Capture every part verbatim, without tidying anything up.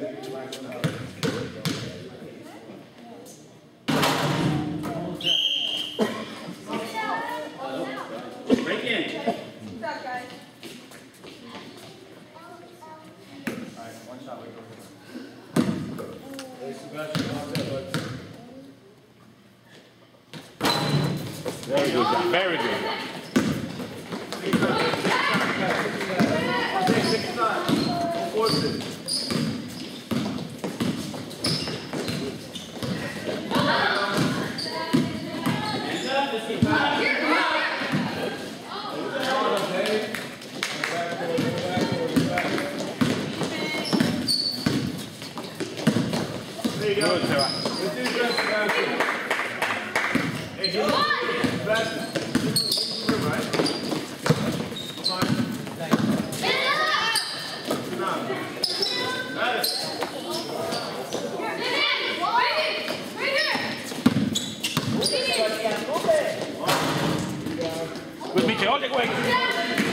Break in. What's up, guys? Alright, one shot, wait for it. Hey, Sebastian, how's that, bud? Very good job. Very good job. Six times. Don't force it. There you go. Good, Sarah. Let's do this, Sebastian. Hey, get it. Sebastian. You're right. Fine. Good on. Got it. Good, Miche. All the way.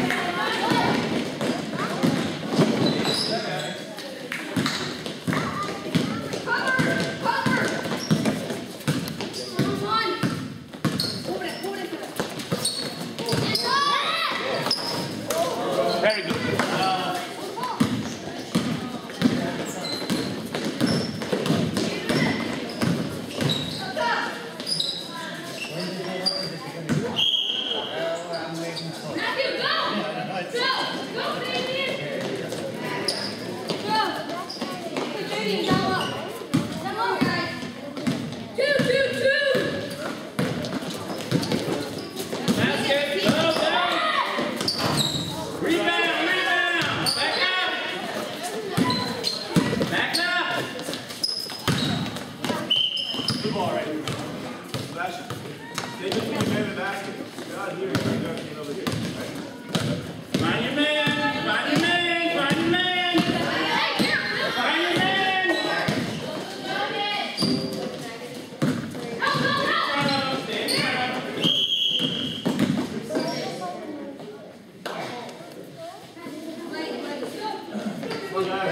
Very good. Good ball right here. Sebastian. Stay between the man and the basket. God, here. You got to get over here. Find your man. Find your man. Find your man. Find your man. One guy.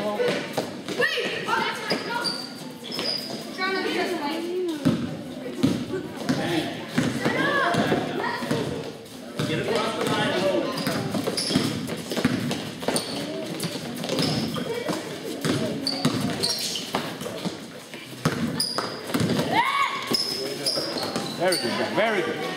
Get across the line and hold it. Very good, very good.